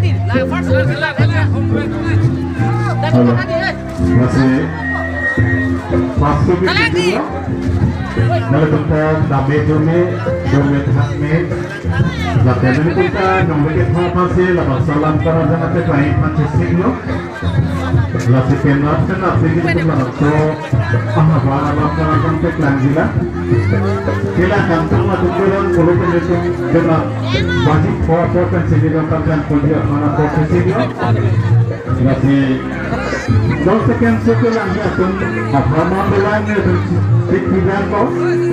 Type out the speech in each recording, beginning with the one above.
masih masuk itu kalau kita dapat domet hakme latihan ini kita nombor kita masih lepas salam karena jangan terkait macam siglo lasi kenap kenap sedikit kita so bawa karena sampai lanjila kita kantor maturan kalau kita dengan wajib fotokan sedikit kan kerja mana foto siglo masih 2 second suku lang natin mapamandalan natin sikpigan ko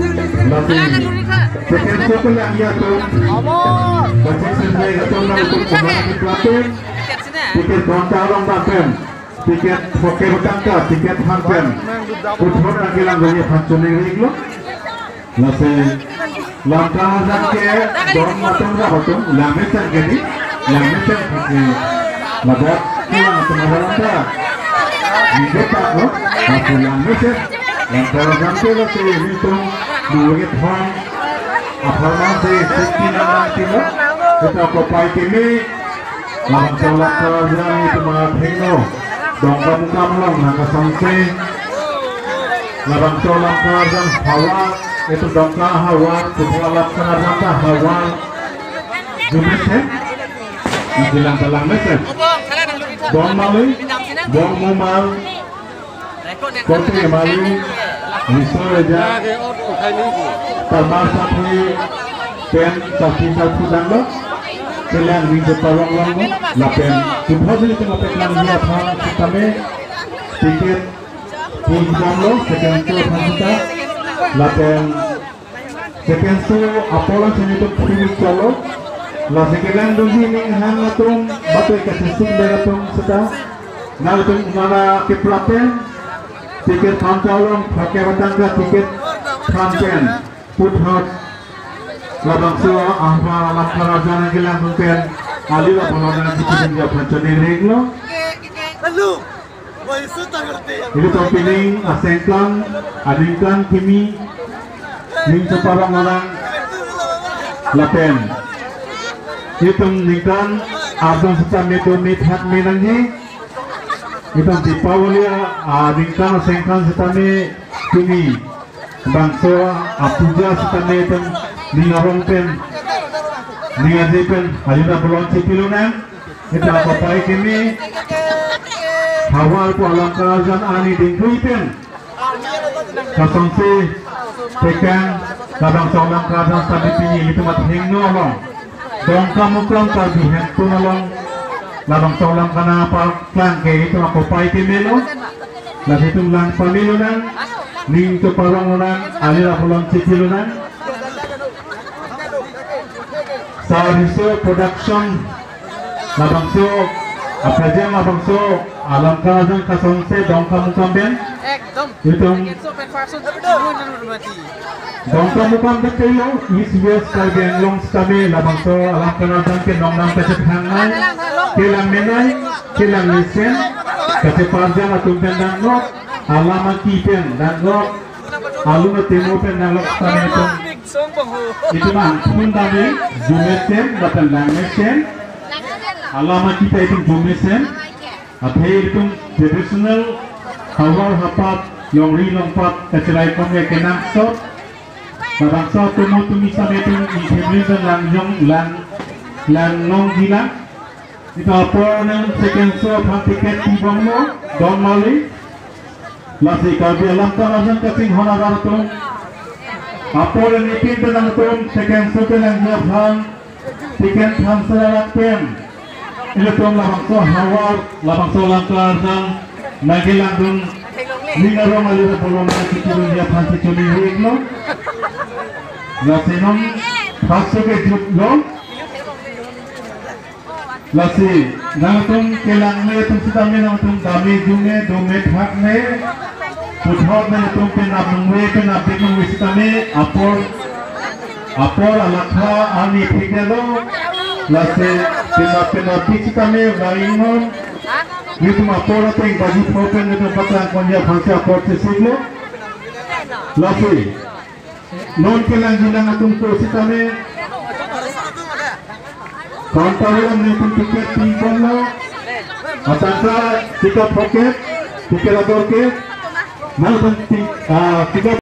second suku lang natin bacik sendiri natin na itong kumakamit natin tiket bantarong natin tiket pokebutang ka tiket hanpen puthon ang ilang ganyan hansuning riglo nasi langkahan ke don matong na hotong lamitan gani lamitan kasi madat kilang tumawalan ka Hidup aku, aku lanjut yang program itu hitung duit hong, apa masih sekian nanti lo, kita kopai kini, lawan colak kerajaan itu mengakhirnya, dongkam muka melong, nangka sampai, lawan colak kerajaan hawa, itu dongkam hawa, colak kerajaan hawa, jumlah menjelang dalam mesin, dong malu. Bong mumal, kote malu, misalnya termasuk di pen sapi danglo, kalian bisa tolong longo, lapen, cuma jadi tengah pekan dia paham kami tiket pun danglo, second show kita, lapen second show apolang sini tu pilih calo, lah sekian dulu ni hang atung, batu kasih sing beratung sudah. Nah itu mana keplaten tiket kantorong pakai batangga tiket kanten puthot labang so ahma lakarajana gilang mungkin alila pengalaman tiket dia pencuri reglo itu topining asengklang adingklang kimi ning separang orang laten itu ningkan abang setan itu mithat minangi itu Dipawali ringkan sengkan setane kini bangso apuja setane ten ningarong pen ningajepen alina belon cipilunan kita papai kini hawal ko alam kerajaan ani dingkui pen kasongsi tekan labang alam kerajaan tadi pinyi itu mat hingno long dongkam muklang tadi hentu long labang solang kana pa klan ke itu ako pai timelo la hitung lang pamilo nan ning to parang nan alira pulang cipilo nan Sariso production labang so aprajem labang so alam kerajaan kasongse dongkam mukamben itu dongkam mukam dekelo is yes kalben long stame labang so alam kerajaan ke nongnam peset hangai kelang menai, kelang lesen, keseparjang atau pendangok, alamat kipen dangok, alumni temu pendangok sana itu mah pun tadi jumesen, bahkan langesen, alamat kita itu jumesen, apa itu tradisional, hawal hapat, longri lompat, kecelai kongnya kenang sot, barang sot temu tumisan itu diberikan lang long gila. Itu apa yang second show tiket tibang mo don mali lasi kabi alam kerajaan kasing honorar tu apa yang ipin tentang tu second show yang jabhan tiket hamsara pen itu tu labang so hawar labang so alam kerajaan nagilang dun ningarong alira bolong kikiru jabhan kicuni higlo lasi nom hasu ke jutlo lasi nangtung kelang me tung sitame nangtung dami junge domet hak me puthot me tung penabung me penabung me sitame apor alakha ani phigelo lasi penabung sitame vaimon itu apor teng baju fopen itu patang konja bangsa apor siglo lasi non kelang jilang atung to sitame Counter menitun tiket tingkong lo. Atansa tiket pocket, tiket ador ke. Malu penting tiket